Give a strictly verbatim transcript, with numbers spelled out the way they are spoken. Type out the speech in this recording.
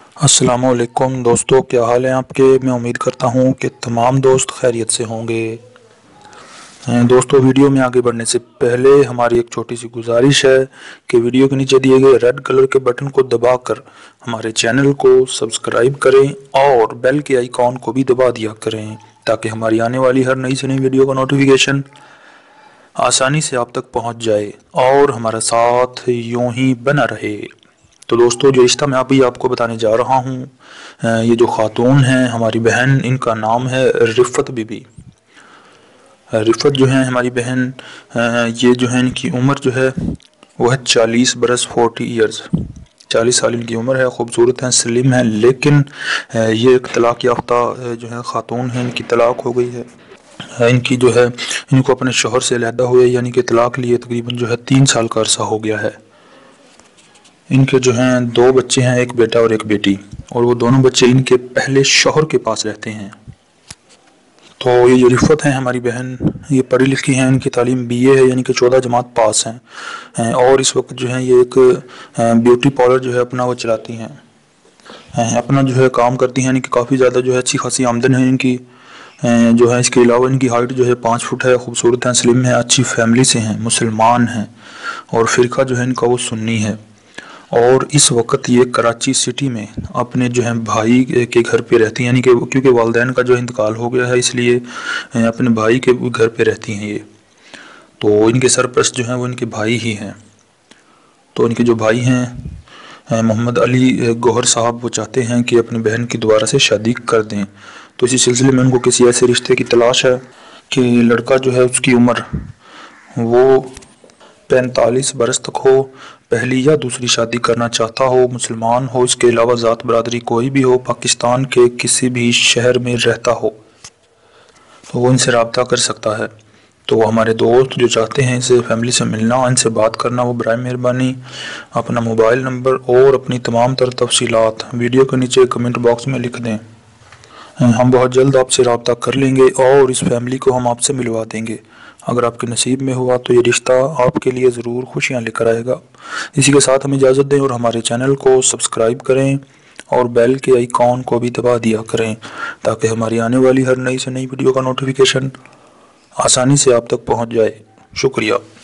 अस्सलाम वालेकुम दोस्तों, क्या हाल है आपके। मैं उम्मीद करता हूँ कि तमाम दोस्त खैरियत से होंगे। अ, दोस्तों, वीडियो में आगे बढ़ने से पहले हमारी एक छोटी सी गुजारिश है कि वीडियो के नीचे दिए गए रेड कलर के बटन को दबाकर हमारे चैनल को सब्सक्राइब करें और बेल के आइकॉन को भी दबा दिया करें ताकि हमारी आने वाली हर नई से नई वीडियो का नोटिफिकेशन आसानी से आप तक पहुंच जाए और हमारा साथ यूं ही बना रहे। तो दोस्तों, जो रिश्ता मैं अभी आपको बताने जा रहा हूँ, ये जो खातून हैं हमारी बहन, इनका नाम है रिफ़त बीबी। रिफ़त जो है हमारी बहन, ये जो है इनकी उम्र जो है वो है चालीस बरस फोर्टी ईयर्स। चालीस साल इनकी उम्र है, खूबसूरत हैं, स्लिम हैं, लेकिन ये एक तलाक़ याफ्ता जो है खातून है, इनकी तलाक़ हो गई है। इनकी जो है इनको अपने शोहर से अलहदा हुए यानी कि तलाक़ लिए तकरीबन जो है तीन साल का अरसा हो गया है। इनके जो हैं दो बच्चे हैं, एक बेटा और एक बेटी, और वो दोनों बच्चे इनके पहले शौहर के पास रहते हैं। तो ये जो रिफ़त है हमारी बहन, ये पढ़ी लिखी हैं, इनकी तालीम बीए है यानी कि चौदह जमात पास हैं, और इस वक्त जो है ये एक ब्यूटी पार्लर जो है अपना वो चलाती हैं, अपना जो है काम करती हैं, यानी कि काफ़ी ज़्यादा जो है अच्छी खासी आमदन है इनकी जो है। इसके अलावा इनकी हाइट जो है पाँच फुट है, खूबसूरत हैं, स्लिम है, अच्छी फैमिली से हैं, मुसलमान हैं, और फ़िरका जो है इनका वो सुन्नी है। और इस वक्त ये कराची सिटी में अपने जो है भाई के घर पे रहती हैं, यानी कि क्योंकि वालिदैन का जो इंतकाल हो गया है इसलिए अपने भाई के घर पे रहती हैं ये। तो इनके सरपरस्त जो हैं वो इनके भाई ही हैं। तो इनके जो भाई हैं मोहम्मद अली गौहर साहब, वो चाहते हैं कि अपनी बहन की दोबारा से शादी कर दें। तो इसी सिलसिले में उनको किसी ऐसे रिश्ते की तलाश है कि लड़का जो है उसकी उम्र वो पैंतालीस बरस तक हो, पहली या दूसरी शादी करना चाहता हो, मुसलमान हो, इसके अलावा ज़ात बरादरी कोई भी हो, पाकिस्तान के किसी भी शहर में रहता हो, तो वो इनसे रब्ता कर सकता है। तो वो हमारे दोस्त जो चाहते हैं इनसे फैमिली से मिलना, इनसे बात करना, वो बराए मेहरबानी अपना मोबाइल नंबर और अपनी तमाम तर तफसीलात वीडियो के नीचे कमेंट बॉक्स में लिख दें। हम बहुत जल्द आपसे रब्ता कर लेंगे और इस फैमिली को हम आपसे मिलवा देंगे। अगर आपके नसीब में हुआ तो ये रिश्ता आपके लिए ज़रूर खुशियाँ लेकर आएगा। इसी के साथ हमें इजाज़त दें और हमारे चैनल को सब्सक्राइब करें और बेल के आइकॉन को भी दबा दिया करें ताकि हमारी आने वाली हर नई से नई वीडियो का नोटिफिकेशन आसानी से आप तक पहुंच जाए। शुक्रिया।